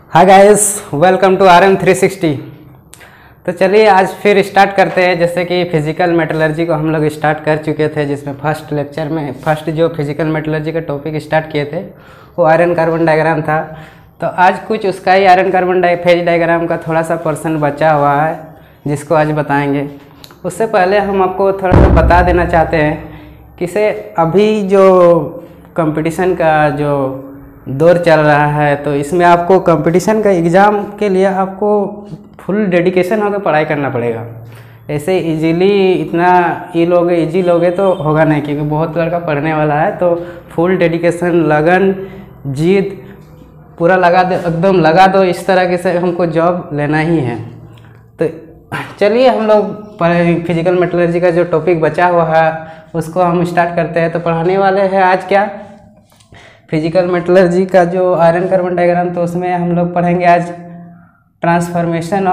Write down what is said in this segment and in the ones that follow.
Hi guys, welcome to RM360। तो चलिए आज फिर स्टार्ट करते हैं। जैसे कि फिजिकल मेटलर्जी को हम लोग स्टार्ट कर चुके थे, जिसमें फर्स्ट लेक्चर में फर्स्ट जो फिजिकल मेटलर्जी का टॉपिक स्टार्ट किए थे वो आयरन कार्बन डायग्राम था। तो आज कुछ उसका ही आयरन कार्बन फेज डायग्राम का थोड़ा सा पोर्शन बचा हुआ है, जिसको आज बताएंगे। उससे पहले हम आपको थोड़ा सा बता देना चाहते हैं कि से अभी जो कंपटीशन का जो दौर चल रहा है, तो इसमें आपको कंपटीशन का एग्ज़ाम के लिए आपको फुल डेडिकेशन होकर पढ़ाई करना पड़ेगा। ऐसे इजीली इतना इजी लोगे तो होगा नहीं, क्योंकि बहुत लड़का पढ़ने वाला है। तो फुल डेडिकेशन, लगन, जिद पूरा लगा दो, एकदम लगा दो। इस तरह के से हमको जॉब लेना ही है। तो चलिए हम लोग फिजिकल मेटलर्जी का जो टॉपिक बचा हुआ है उसको हम स्टार्ट करते हैं। तो पढ़ाने वाले हैं आज क्या, फिजिकल मेटलर्जी का जो आयरन कार्बन डायग्राम। तो उसमें हम लोग पढ़ेंगे आज transformation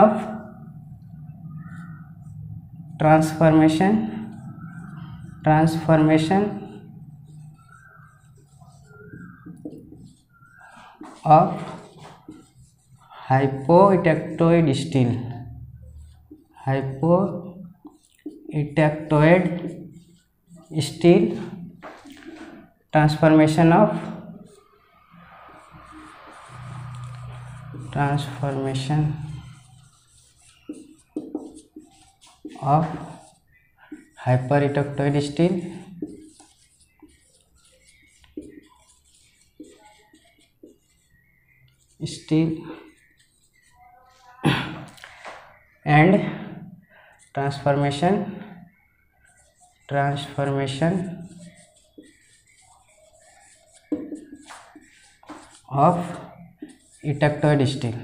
of hypoeutectoid steel, transformation of hypereutectoid steel and transformation of eutectoid steel.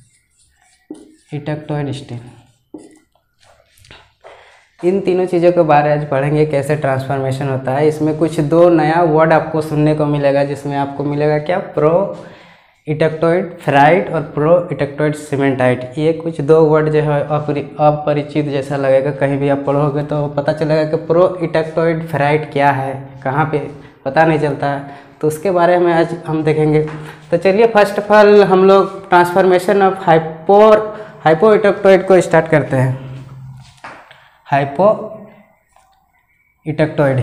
इन तीनों चीज़ों के बारे में आज पढ़ेंगे, कैसे ट्रांसफॉर्मेशन होता है। इसमें कुछ दो नया वर्ड आपको सुनने को मिलेगा, जिसमें आपको मिलेगा क्या, प्रो इटेक्टोइड फेराइट और प्रो इटेक्टोइड सीमेंटाइट। ये कुछ दो वर्ड जो है अपरिचित जैसा लगेगा, कहीं भी आप पढ़ोगे तो पता चलेगा कि प्रो इटेक्टोइड फेराइट क्या है, कहाँ पे पता नहीं चलता है। तो उसके बारे में आज हम देखेंगे। तो चलिए फर्स्ट ऑफ ऑल हम लोग ट्रांसफॉर्मेशन ऑफ हाइपो इटेक्टोइड को स्टार्ट करते हैं। हाइपो इटेक्टोइड,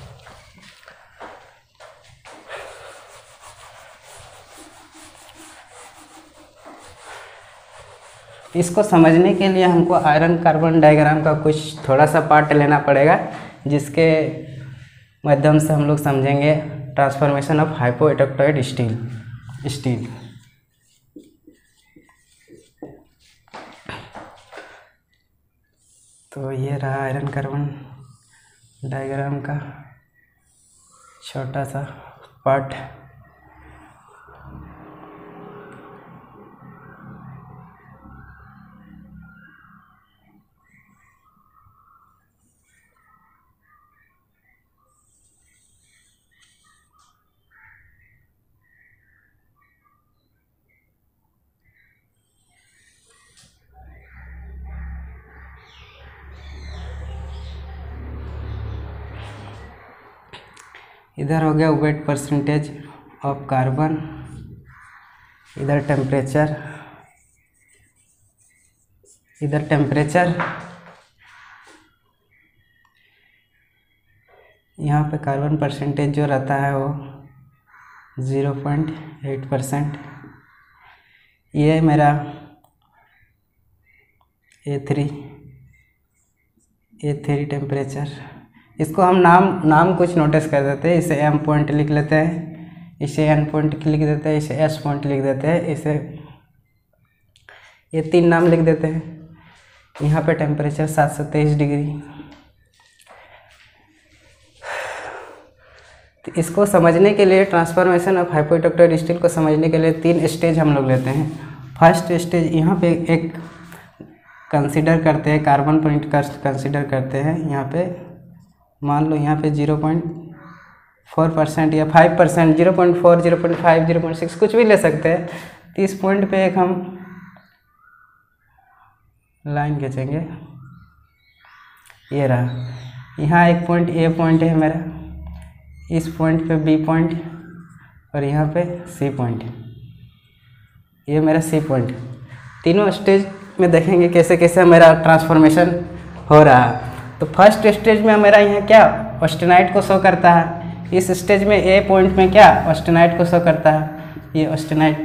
इसको समझने के लिए हमको आयरन कार्बन डायग्राम का कुछ थोड़ा सा पार्ट लेना पड़ेगा, जिसके माध्यम से हम लोग समझेंगे transformation of hypoeutectoid steel. तो ये रहा आयरन कार्बन डायग्राम का छोटा सा पार्ट। इधर हो गया वेट परसेंटेज ऑफ कार्बन, इधर टेम्परेचर, यहाँ पे कार्बन परसेंटेज जो रहता है वो 0.8%। ये मेरा A3 टेम्परेचर। इसको हम नाम कुछ नोटिस कर देते हैं। इसे M पॉइंट लिख लेते हैं, इसे N पॉइंट लिख देते हैं, इसे S पॉइंट लिख देते हैं, इसे ये तीन नाम लिख देते हैं। यहाँ पे टेम्परेचर 723 डिग्री। तो इसको समझने के लिए, ट्रांसफॉर्मेशन ऑफ हाइपोइटेक्टोइड स्टील को समझने के लिए तीन स्टेज हम लोग लेते हैं। फर्स्ट स्टेज यहाँ पे एक कंसिडर करते हैं, कार्बन पॉइंट का कंसिडर करते हैं। यहाँ पे मान लो यहाँ पे 0.4% या 5%, 0.4, 0.5, 0.6 कुछ भी ले सकते हैं। तो इस पॉइंट पे एक हम लाइन खींचेंगे, ये रहा। यहाँ एक पॉइंट A पॉइंट है मेरा, इस पॉइंट पे B पॉइंट और यहाँ पे C पॉइंट। ये मेरा सी पॉइंट। तीनों स्टेज में देखेंगे कैसे कैसे मेरा ट्रांसफॉर्मेशन हो रहा है। तो फर्स्ट स्टेज में मेरा यहाँ क्या ऑस्टेनाइट को शो करता है, इस स्टेज में ए पॉइंट में क्या ऑस्टेनाइट को शो करता है, ये ऑस्टेनाइट।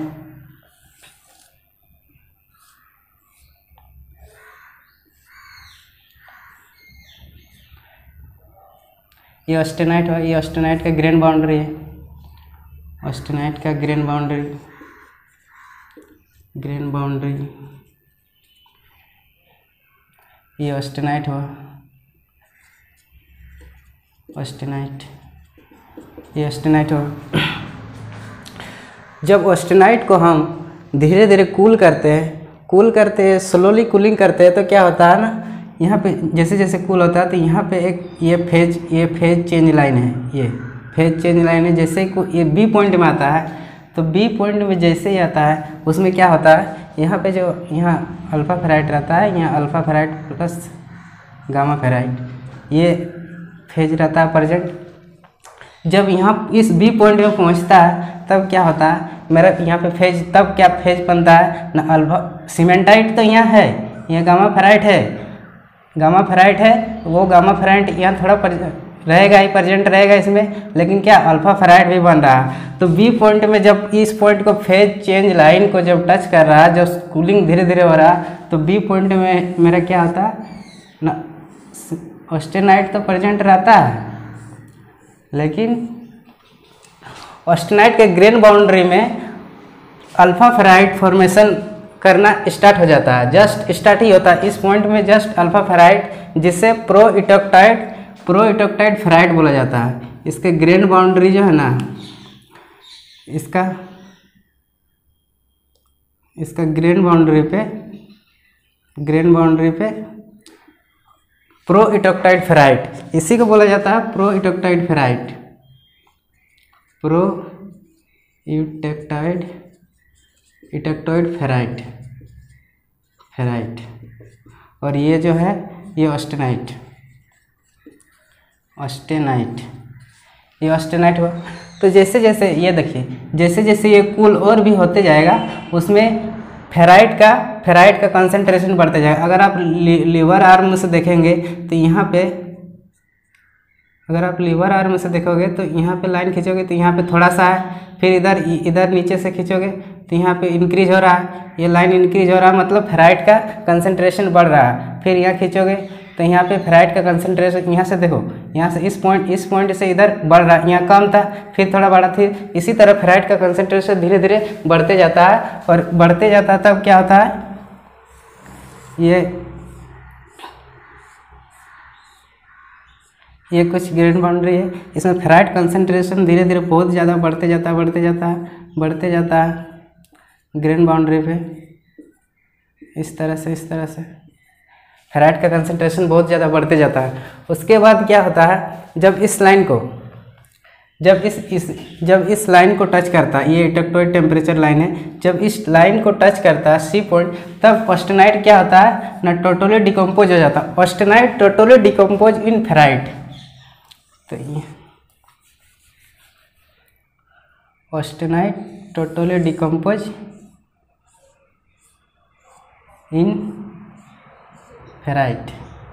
ये ऑस्टेनाइट है, ये ऑस्टेनाइट का ग्रेन बाउंड्री है, ऑस्टेनाइट का ग्रेन बाउंड्री, ग्रेन बाउंड्री, ये ऑस्टेनाइट हुआ, ऑस्टेनाइट, ये ऑस्टेनाइट हुआ। जब ऑस्टेनाइट को हम धीरे धीरे कूल करते हैं, स्लोली कूलिंग करते हैं, तो क्या होता है ना, यहाँ पे जैसे जैसे कूल होता है तो यहाँ पे एक ये फेज चेंज लाइन है, ये फेज चेंज लाइन है। जैसे ये बी पॉइंट में आता है, तो बी पॉइंट में जैसे ही आता है उसमें क्या होता है, यहाँ पे जो यहाँ अल्फ़ा फेराइट रहता है, यहाँ alpha ferrite plus gamma ferrite, ये फेज रहता है प्रेजेंट। जब यहाँ इस बी पॉइंट में पहुँचता है तब क्या होता है मेरा यहाँ पे फेज, तब क्या फेज बनता है ना, अल्फ़ा सीमेंटाइट तो यहाँ है, यहाँ गामा फेराइट है, गामा फेराइट है, वो गामा फेराइट यहाँ थोड़ा रहेगा ही, प्रेजेंट रहेगा इसमें, लेकिन क्या अल्फ़ा फेराइट भी बन रहा है। तो बी पॉइंट में जब इस पॉइंट को फेज चेंज लाइन को जब टच कर रहा है, जब कूलिंग धीरे धीरे हो रहा है, तो बी पॉइंट में मेरा क्या होता है ना, ऑस्टेनाइट तो प्रेजेंट रहता है, लेकिन ऑस्टेनाइट के ग्रेन बाउंड्री में अल्फ़ा फेराइट फॉर्मेशन करना स्टार्ट हो जाता है, जस्ट स्टार्ट ही होता है इस पॉइंट में, जस्ट अल्फ़ा फेराइट, जिससे प्रो इटोक्टाइड फेराइट बोला जाता है। इसके ग्रेन बाउंड्री जो है ना, इसका ग्रेन बाउंड्री पे प्रो इटोक्टाइड फेराइट, इसी को बोला जाता है proeutectoid ferrite, proeutectoid ferrite. और ये जो है ये ऑस्टेनाइट, ये ऑस्टेनाइट हुआ। तो जैसे जैसे ये देखिए, जैसे जैसे ये कूल और भी होते जाएगा, उसमें फेराइट का कंसंट्रेशन बढ़ते जाएगा। अगर आप लीवर आर्म से देखेंगे तो यहाँ पे, अगर आप लीवर आर्म से देखोगे तो यहाँ पे लाइन खींचोगे तो यहाँ पे थोड़ा सा है, फिर इधर नीचे से खींचोगे तो यहाँ पे इंक्रीज हो रहा है, ये लाइन इंक्रीज हो रहा है, मतलब फेराइट का कंसंट्रेशन बढ़ रहा है। फिर यहाँ खींचोगे तो यहाँ पे फेराइट का कंसंट्रेशन, यहाँ से देखो, यहाँ से इस पॉइंट से इधर बढ़ रहा है, यहाँ कम था फिर थोड़ा बढ़ा, फिर इसी तरह फेराइट का कंसंट्रेशन धीरे धीरे बढ़ते जाता है। और बढ़ते जाता है तब क्या होता है, ये कुछ ग्रेन बाउंड्री है, इसमें फेराइट कंसंट्रेशन धीरे धीरे बहुत ज़्यादा बढ़ते जाता है ग्रेन बाउंड्री पे, इस तरह से फेराइट का कंसंट्रेशन बहुत ज़्यादा बढ़ते जाता है। उसके बाद क्या होता है, जब इस लाइन को टच करता है, ये इटोक्टोइड टेम्परेचर लाइन है, जब इस लाइन को टच करता है सी पॉइंट, तब ऑस्टेनाइट क्या होता है ना, टोटली डिकम्पोज हो जाता है। Austenite totally decompose in ferrite, तो ये austenite totally decompose in ferrite.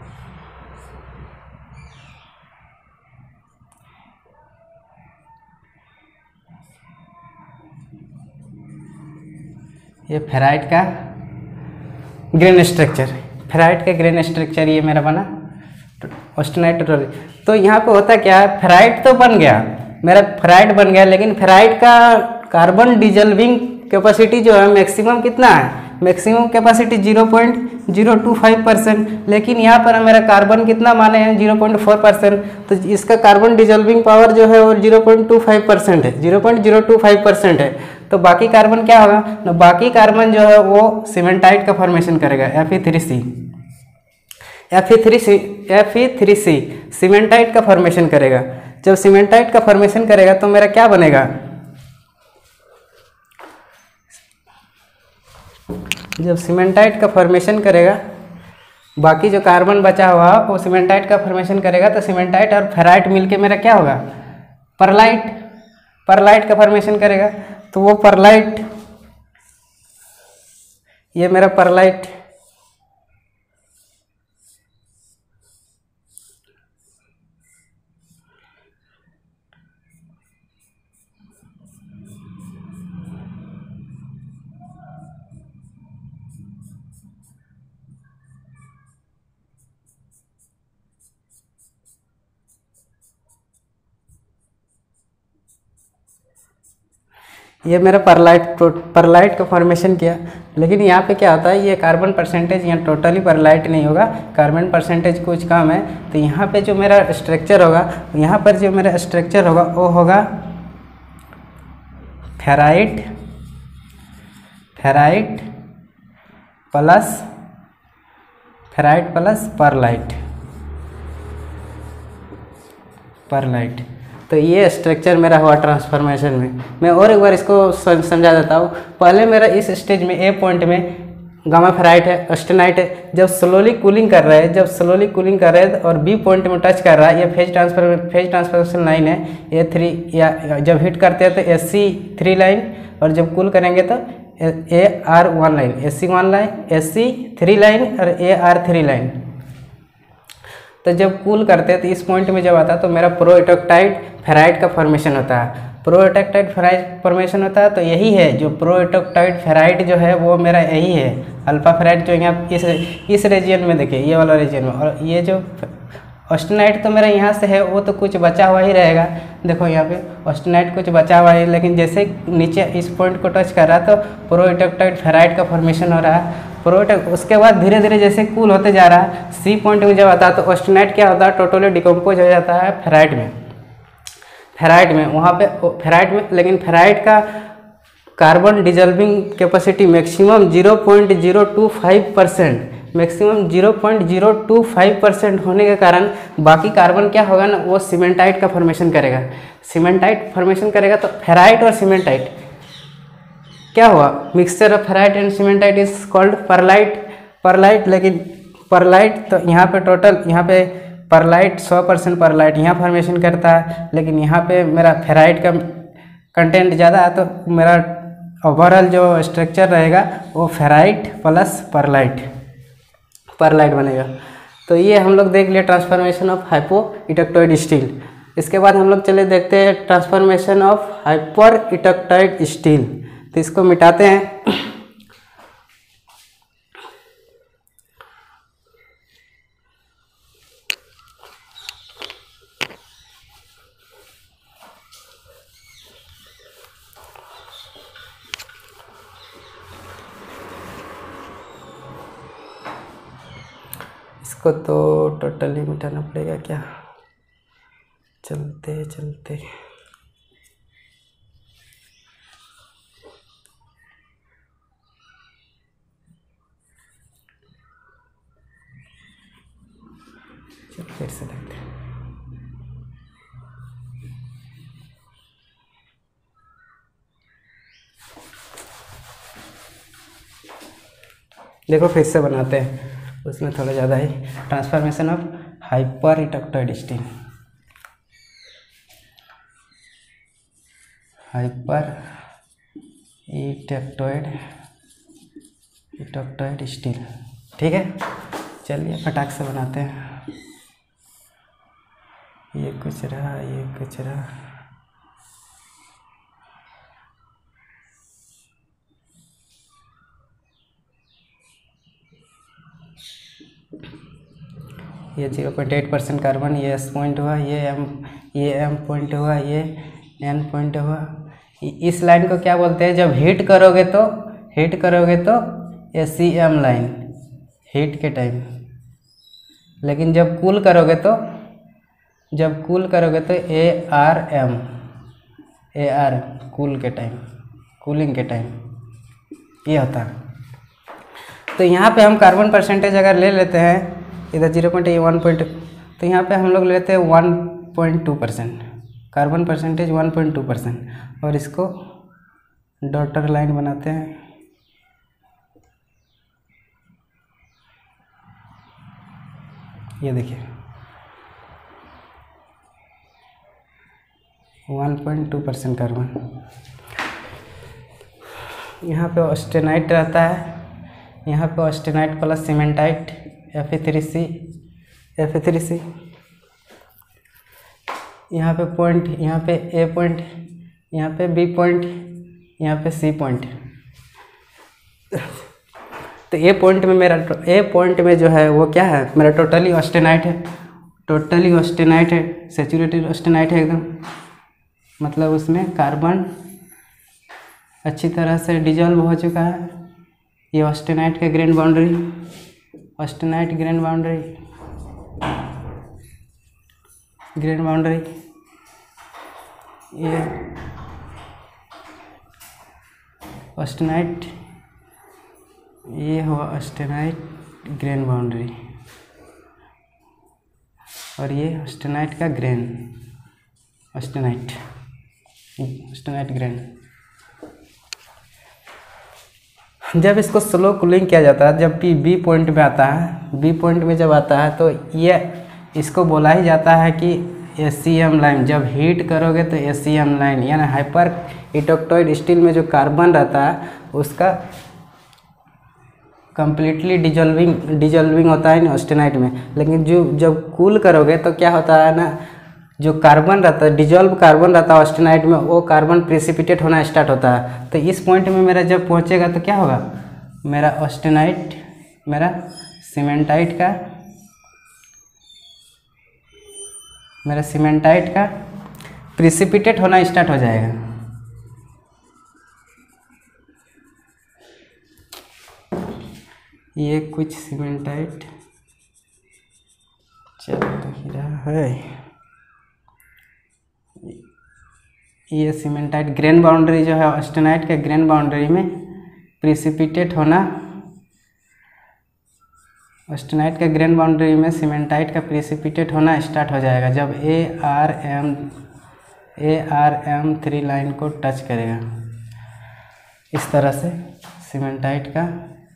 ये फेराइट का ग्रेन स्ट्रक्चर, ये मेरा बना ऑस्टेनाइट टोटली। तो यहाँ पे होता क्या है, फेराइट तो बन गया, मेरा फेराइट बन गया, लेकिन फेराइट का कार्बन डिजल्विंग कैपेसिटी जो है मैक्सिमम कितना है, मैक्सिमम कैपेसिटी 0.025%, लेकिन यहाँ पर मेरा कार्बन कितना माने हैं 0.4%, तो इसका कार्बन डिजल्विंग पावर जो है वो 0.25% है, 0.025% है। तो बाकी कार्बन क्या होगा ना, बाकी कार्बन जो है वो सीमेंटाइट का फॉर्मेशन करेगा, Fe3C सीमेंटाइट का फॉर्मेशन करेगा। जब सीमेंटाइट का फॉर्मेशन करेगा तो मेरा क्या बनेगा, जब सीमेंटाइट का फॉर्मेशन करेगा, बाकी जो कार्बन बचा हुआ वो सीमेंटाइट का फॉर्मेशन करेगा, तो सीमेंटाइट और फेराइट मिलके मेरा क्या होगा, परलाइट का फॉर्मेशन करेगा। तो वो परलाइट ये मेरा परलाइट, ये मेरा परलाइट का फॉर्मेशन किया। लेकिन यहाँ पे क्या होता है, ये कार्बन परसेंटेज यहाँ टोटली परलाइट नहीं होगा, कार्बन परसेंटेज कुछ कम है। तो यहाँ पे जो मेरा स्ट्रक्चर होगा, यहाँ पर जो मेरा स्ट्रक्चर होगा वो होगा फेराइट प्लस परलाइट। तो ये स्ट्रक्चर मेरा हुआ ट्रांसफॉर्मेशन में। मैं और एक बार इसको समझा देता हूँ। पहले मेरा इस स्टेज में ए पॉइंट में गामा फेराइट है, ऑस्टेनाइट है। जब स्लोली कूलिंग कर रहा है, और बी पॉइंट में टच कर रहा है, ये फेज ट्रांसफॉर्मेशन लाइन है A3, या जब हिट करते हैं तो SC3 लाइन, और जब कूल करेंगे तो AR1 line, SC1 line, SC3 line और AR3 लाइन। तो जब कूल करते हैं तो इस पॉइंट में जब आता है तो मेरा प्रोएटोक्टाइड फेराइट का फॉर्मेशन होता है। प्रोएटोक्टाइड फेराइट फॉर्मेशन होता है, तो यही है जो प्रोएटोक्टाइड फेराइट जो है वो मेरा यही है, अल्फा फेराइट जो यहाँ इस रीजन में देखिए, ये वाला रीजन में। और ये जो ऑस्टेनाइट तो मेरा यहाँ से है, वो तो कुछ बचा हुआ ही रहेगा। देखो यहाँ पे ऑस्टेनाइट कुछ बचा हुआ है, लेकिन जैसे नीचे इस पॉइंट को टच कर रहा है तो प्रोएटोक्टाइड फेराइट का फॉर्मेशन हो रहा है। उसके बाद धीरे धीरे जैसे कूल होते जा रहा है, सी पॉइंट में जब आता है तो ऑस्टेनाइट क्या होता है, टोटली डिकम्पोज हो जाता है फेराइट में वहाँ पे फेराइट में। लेकिन फेराइट का कार्बन डिजल्विंग कैपेसिटी मैक्सिमम 0.05% होने के कारण बाकी कार्बन क्या होगा ना, वो सीमेंटाइट का फॉर्मेशन करेगा। तो फेराइट और सीमेंटाइट क्या हुआ, mixture of ferrite and cementite is called pearlite. लेकिन परलाइट तो यहाँ पे टोटल, यहाँ पे परलाइट 100% परलाइट यहाँ फॉर्मेशन करता है, लेकिन यहाँ पे मेरा फेराइट का कंटेंट ज़्यादा है, तो मेरा ओवरऑल जो स्ट्रक्चर रहेगा वो फेराइट प्लस परलाइट बनेगा। तो ये हम लोग देख लिए ट्रांसफॉर्मेशन ऑफ हाइपोइटोक्टोइड स्टील। इसके बाद हम लोग चले देखते हैं transformation of hypereutectoid steel. तो इसको मिटाते हैं। इसको तो टोटली मिटाना पड़ेगा क्या, चलते फिर से देखते हैं। देखो फिर से बनाते हैं, उसमें थोड़ा ज़्यादा ही transformation of hypereutectoid steel. Hypereutectoid steel, ठीक है। चलिए फटाक से बनाते हैं। ये कुछ रहा। ये 0.8% कार्बन, ये S पॉइंट हुआ, ये M पॉइंट हुआ, ये N पॉइंट हुआ। इस लाइन को क्या बोलते हैं, जब हीट करोगे तो SCM लाइन हीट के टाइम, लेकिन जब कूल करोगे तो AR कूलिंग के टाइम ये होता है। तो यहाँ पे हम कार्बन परसेंटेज अगर ले लेते हैं, इधर 0.1 तो यहाँ पे हम लोग लेते हैं 1.2%, कार्बन परसेंटेज 1.2%, और इसको डॉटर लाइन बनाते हैं। ये देखिए 1.2% कार्बन। यहाँ पे ऑस्टेनाइट रहता है, यहाँ पे ऑस्टेनाइट प्लस सीमेंटाइट Fe3C, यहाँ पे पॉइंट, यहाँ पे ए पॉइंट, यहाँ पे बी पॉइंट, यहाँ पे सी पॉइंट। तो ए पॉइंट में जो है वो क्या है, मेरा टोटली ऑस्टेनाइट है, सैचुरेटेड ऑस्टेनाइट है एकदम, मतलब उसमें कार्बन अच्छी तरह से डिजॉल्व हो चुका है। ये ऑस्टेनाइट का ग्रेन बाउंड्री, ग्रेन बाउंड्री, ये ऑस्टेनाइट, ये हुआ ऑस्टेनाइट ग्रेन बाउंड्री, और ये ऑस्टेनाइट का ग्रेन, ऑस्टेनाइट ग्रेन। जब इसको स्लो कूलिंग किया जाता है, जब बी पॉइंट में आता है, बी पॉइंट में जब आता है तो ये इसको बोला ही जाता है कि SCM लाइन। जब हीट करोगे तो SCM लाइन, यानी हाइपर इटोक्टोइड स्टील में जो कार्बन रहता है उसका कंप्लीटली डिजॉल्विंग होता है ऑस्टेनाइट में। लेकिन जब कूल करोगे तो क्या होता है ना, जो कार्बन रहता है, डिजॉल्व कार्बन रहता है ऑस्टेनाइट में, वो कार्बन प्रेसिपिटेट होना स्टार्ट होता है। तो इस पॉइंट में मेरा जब पहुंचेगा तो क्या होगा, मेरा ऑस्टेनाइट, मेरा सीमेंटाइट का प्रेसिपिटेट होना स्टार्ट हो जाएगा। ये कुछ सीमेंटाइट चल रहा है, ये सीमेंटाइट ग्रेन बाउंड्री जो है ऑस्टेनाइट के ग्रेन बाउंड्री में प्रेसिपिटेट होना, ऑस्टेनाइट के ग्रेन बाउंड्री में सीमेंटाइट का प्रेसिपिटेट होना स्टार्ट हो जाएगा जब ARM3 लाइन को टच करेगा। इस तरह से सीमेंटाइट का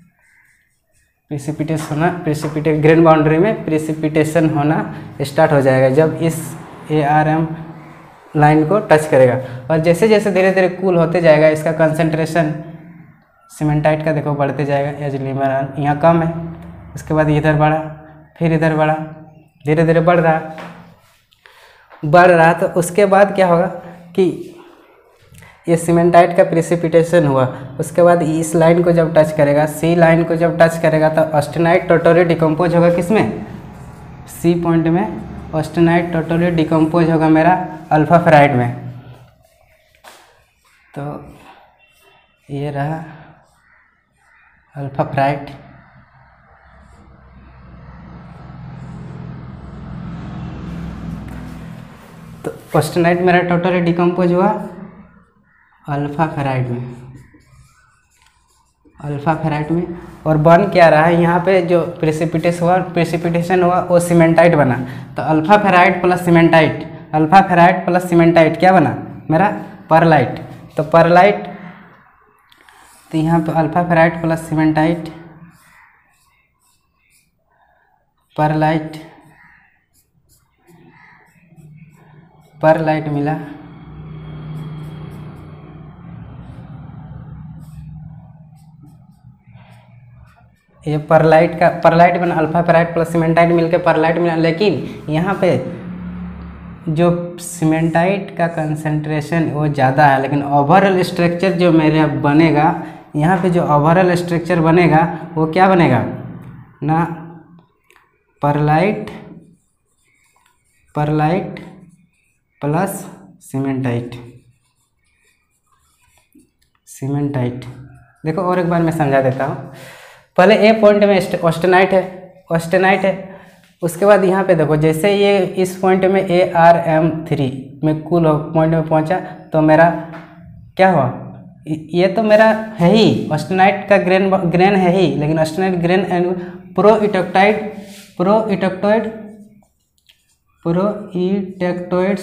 प्रेसिपिटेट ग्रेन बाउंड्री में प्रेसिपिटेशन होना स्टार्ट हो जाएगा जब इस ARM लाइन को टच करेगा। और जैसे जैसे धीरे धीरे कूल होते जाएगा, इसका कंसंट्रेशन सीमेंटाइट का देखो बढ़ते जाएगा। एज लिमिट यहाँ कम है, उसके बाद इधर बढ़ा, फिर इधर बढ़ा, धीरे धीरे बढ़ रहा। तो उसके बाद क्या होगा कि ये सीमेंटाइट का प्रेसिपिटेशन हुआ, उसके बाद इस लाइन को जब टच करेगा, सी लाइन को जब टच करेगा तो ऑस्टेनाइट टोटली डिकम्पोज होगा। किसमें, सी पॉइंट में ऑस्टेनाइट टोटली डिकम्पोज होगा मेरा अल्फा फेराइड में। तो ये रहा अल्फा फेराइड। तो ऑस्टेनाइट मेरा टोटली डिकम्पोज हुआ अल्फा फेराइड में, और बन क्या रहा है यहाँ पे, जो प्रेसिपिटेशन हुआ वो सीमेंटाइट बना। तो अल्फा फेराइड प्लस सीमेंटाइट क्या बना मेरा, परलाइट। तो परलाइट, तो यहाँ पे alpha ferrite plus cementite, pearlite मिला। ये परलाइट बना, अल्फा फेराइड प्लस सीमेंटाइट मिलकर परलाइट मिला। लेकिन यहाँ पे जो सीमेंटाइट का कंसंट्रेशन वो ज़्यादा है, लेकिन ओवरऑल स्ट्रक्चर जो मेरे बनेगा, यहाँ पे जो ओवरऑल स्ट्रक्चर बनेगा वो क्या बनेगा ना, परलाइट प्लस सीमेंटाइट। देखो और एक बार मैं समझा देता हूँ। पहले ए पॉइंट में ऑस्टेनाइट है, उसके बाद यहाँ पे देखो, जैसे ये इस पॉइंट में ARM3 में कूल पॉइंट में पहुँचा तो मेरा क्या हुआ, ये तो मेरा है ही ऑस्टेनाइट का ग्रेन है ही, लेकिन austenite grain and proeutectoid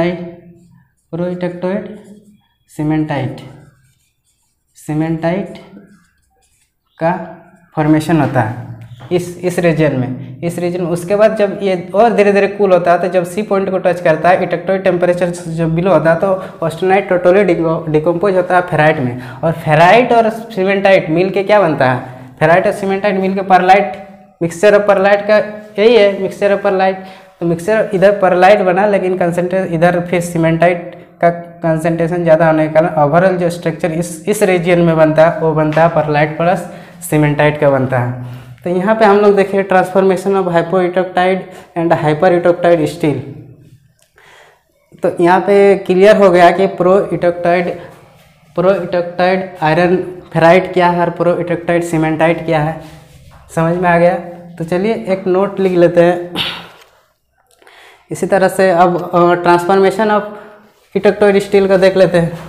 cementite का फॉर्मेशन होता है इस रीजन में। उसके बाद जब ये और धीरे धीरे कूल होता है तो जब सी पॉइंट को टच करता है, इटेक्टोइड टेम्परेचर जब बिलो होता है तो ऑस्टेनाइट टोटली डिकम्पोज होता है फेराइट में, और फेराइट और सीमेंटाइट मिल के क्या बनता है, फेराइट और सीमेंटाइट मिलकर परलाइट, मिक्सचर ऑफ परलाइट का यही है मिक्सचर ऑफ परलाइट। तो मिक्सचर इधर परलाइट बना, लेकिन कंसनट्रेशन इधर फिर सीमेंटाइट का कंसंट्रेशन ज़्यादा होने के कारण ओवरऑल जो स्ट्रक्चर इस रीजन में बनता है वो बनता है परलाइट प्लस सीमेंटाइट का बनता है। तो यहाँ पे हम लोग देखें transformation of hypoeutectoid and hypereutectoid steel. तो यहाँ पे क्लियर हो गया कि प्रो इटोक्टाइड आयरन फेराइट क्या है और प्रो इटोक्टाइड सीमेंटाइट क्या है, समझ में आ गया। तो चलिए एक नोट लिख लेते हैं। इसी तरह से अब ट्रांसफॉर्मेशन ऑफ इटोक्टाइड स्टील को देख लेते हैं।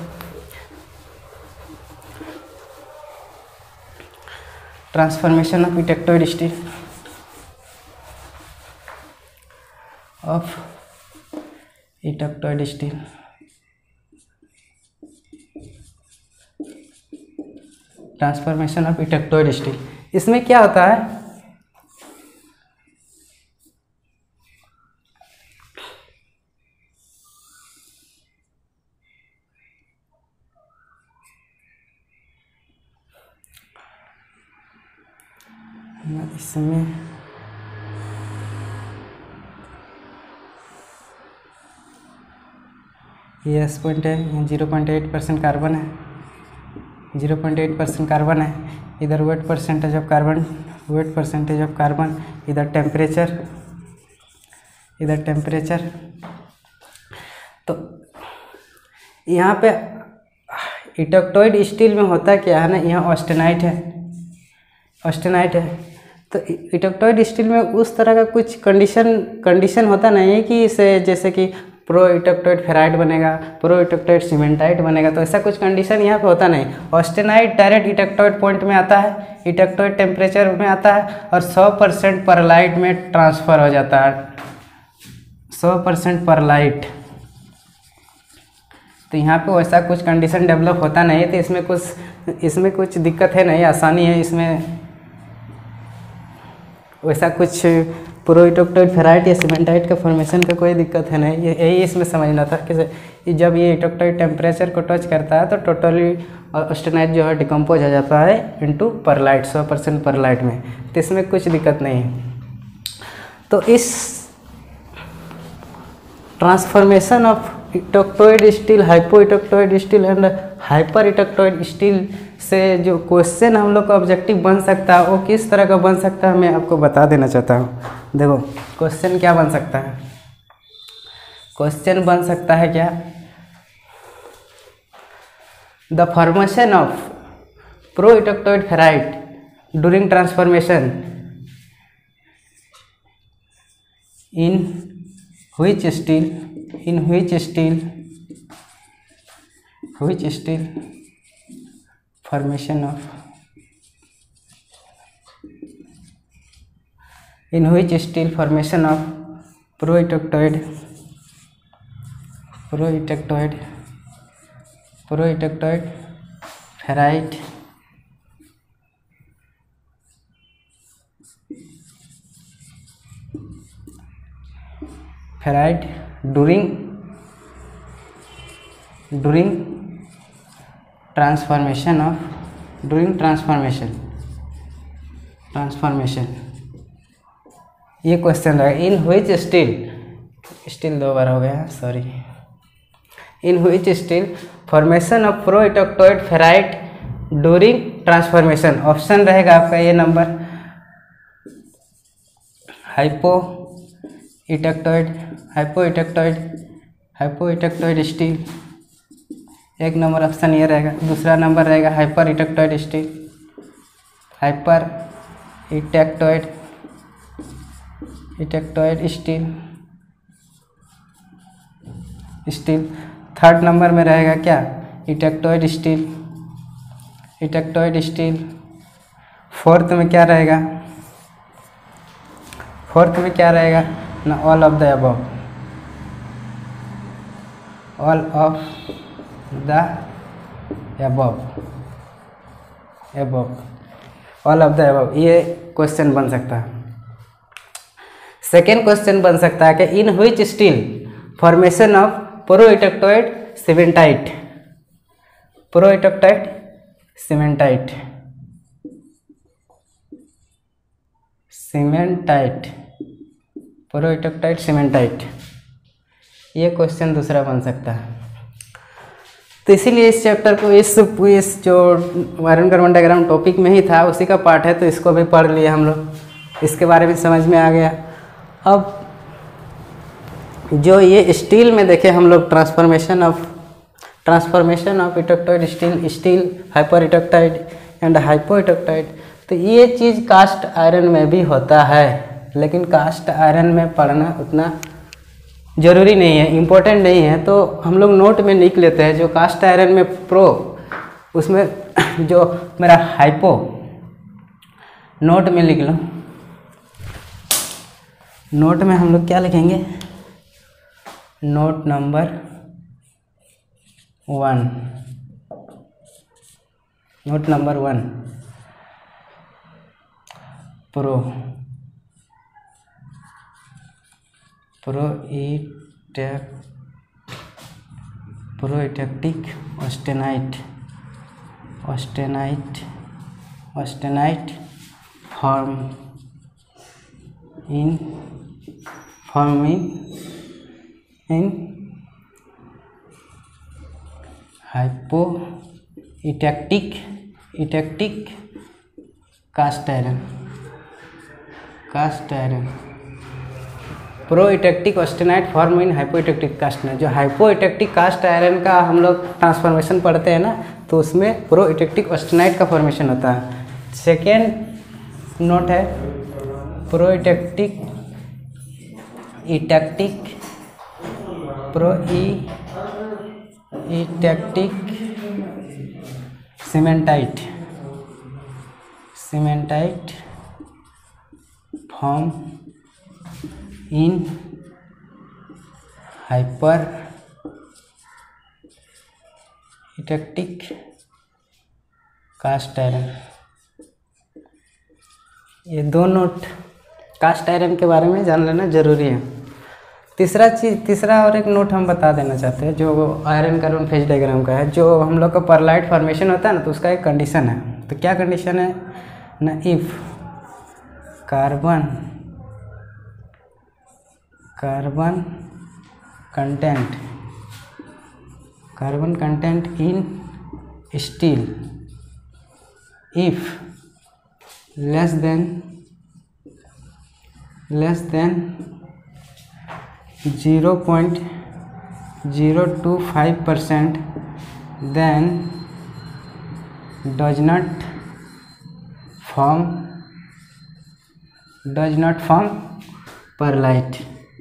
Transformation of eutectoid steel transformation of eutectoid steel, इसमें क्या होता है, इसमें ये एस पॉइंट है, 0.8% कार्बन है, 0.8% कार्बन है। इधर वेट परसेंटेज ऑफ कार्बन, इधर टेम्परेचर। तो यहाँ पे इटोक्टाइड स्टील में होता क्या है ना, यहाँ ऑस्टेनाइट है। तो इटोक्टाइड स्टील में उस तरह का कुछ कंडीशन होता नहीं है कि इसे जैसे कि प्रो इटोक्टाइड फेराइट बनेगा, प्रो इटोक्टाइड सीमेंटाइट बनेगा, तो ऐसा कुछ कंडीशन यहाँ पे होता नहीं। ऑस्टेनाइट डायरेक्ट इटोक्टाइड पॉइंट में आता है, इटोक्टाइड टेम्परेचर में आता है और 100% परलाइट में ट्रांसफ़र हो जाता है, 100% परलाइट। तो यहाँ पे वैसा कुछ कंडीशन डेवलप होता नहीं है, तो इसमें कुछ दिक्कत है नहीं, आसानी है इसमें। वैसा कुछ प्रो इटोक्टाइड फेराइट या सीमेंटाइट का फॉर्मेशन का कोई दिक्कत है नहीं। यही इसमें समझना था कि जब ये इटोक्टाइड टेम्परेचर को टच करता है तो टोटली ऑस्टेनाइट जो है डिकम्पोज हो जाता है इनटू परलाइट, 100% परलाइट में, तो इसमें कुछ दिक्कत नहीं है। तो इस transformation of eutectoid steel, hypoeutectoid steel and hypereutectoid steel से जो क्वेश्चन हम लोग का ऑब्जेक्टिव बन सकता है वो किस तरह का बन सकता है मैं आपको बता देना चाहता हूँ। देखो क्वेश्चन क्या बन सकता है, क्वेश्चन बन सकता है क्या, the formation of proeutectoid ferrite during transformation in which steel formation of pro-eutectoid ferrite during transformation ये क्वेश्चन रहेगा। इन व्हिच स्टील 2 बार हो गया, sorry. In which steel formation of proeutectoid ferrite during transformation, option रहेगा आपका ये number, hypoeutectoid steel, एक number option ये रहेगा। दूसरा नंबर रहेगा hypereutectoid steel. Third number में रहेगा क्या, इटोक्टाइड स्टील। फोर्थ में क्या रहेगा ना, ऑल ऑफ द अबव, ये क्वेश्चन बन सकता है। सेकेंड क्वेश्चन बन सकता है कि in which steel formation of proeutectoid cementite cementite, proeutectoid cementite, ये क्वेश्चन दूसरा बन सकता है। तो इसीलिए इस चैप्टर को इस जो आयरन कार्बन डायग्राम टॉपिक में ही था उसी का पार्ट है, तो इसको भी पढ़ लिया हम लोग, इसके बारे में समझ में आ गया। अब जो ये स्टील में देखे हम लोग transformation of eutectoid steel hypereutectoid and hypoeutectoid, तो ये चीज़ कास्ट आयरन में भी होता है, लेकिन कास्ट आयरन में पढ़ना उतना ज़रूरी नहीं है, इम्पोर्टेंट नहीं है। तो हम लोग नोट में लिख लेते हैं जो कास्ट आयरन में प्रो, उसमें जो मेरा हाइपो, नोट में लिख लो। नोट में हम लोग क्या लिखेंगे, note number 1, note number 1 proeutectic austenite form in hypoeutectic cast iron proeutectic austenite form in hypoeutectic cast iron. जो हाइपोइटेक्टिक कास्ट आयरन का हम लोग ट्रांसफॉर्मेशन पढ़ते हैं ना, तो उसमें प्रोइटेक्टिक ऑस्टेनाइट का फॉर्मेशन होता है। सेकेंड नोट है proeutectic cementite form in hypereutectic cast iron. ये दो नोट कास्ट आयरन के बारे में जान लेना जरूरी है। तीसरा और एक नोट हम बता देना चाहते हैं जो आयरन कार्बन फेज डायग्राम का है। जो हम लोग का परलाइट फॉर्मेशन होता है ना, तो उसका एक कंडीशन है। तो क्या कंडीशन है ना, if carbon content in steel if less than 0.025%, then does not form pearlite.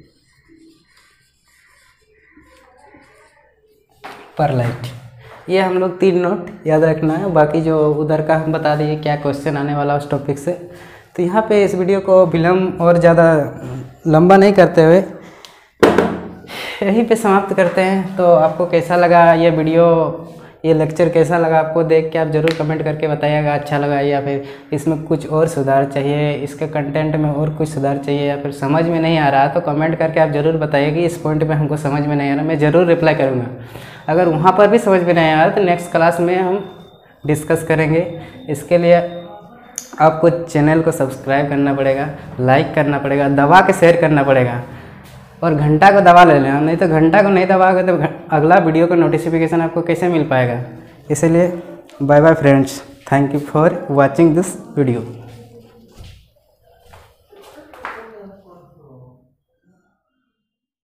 ये हम लोग 3 नोट याद रखना है। बाकी जो उधर का हम बता दिए क्या क्वेश्चन आने वाला उस टॉपिक से। तो यहाँ पे इस वीडियो को विलम्ब और ज़्यादा लंबा नहीं करते हुए यहीं पे समाप्त करते हैं। तो आपको कैसा लगा ये वीडियो, ये लेक्चर कैसा लगा आपको देख के आप ज़रूर कमेंट करके बताइएगा, अच्छा लगा या फिर इसमें कुछ और सुधार चाहिए, इसके कंटेंट में और कुछ सुधार चाहिए, या फिर समझ में नहीं आ रहा तो कमेंट करके आप ज़रूर बताइए कि इस पॉइंट पे हमको समझ में नहीं आ रहा, मैं ज़रूर रिप्लाई करूँगा। अगर वहाँ पर भी समझ में नहीं आ रहा तो नेक्स्ट क्लास में हम डिस्कस करेंगे। इसके लिए आपको चैनल को सब्सक्राइब करना पड़ेगा, लाइक करना पड़ेगा, दबा के शेयर करना पड़ेगा और घंटा को दबा लेना, नहीं तो घंटा को नहीं दबाओगे तो अगला वीडियो का नोटिफिकेशन आपको कैसे मिल पाएगा। इसलिए bye bye friends, thank you for watching this video.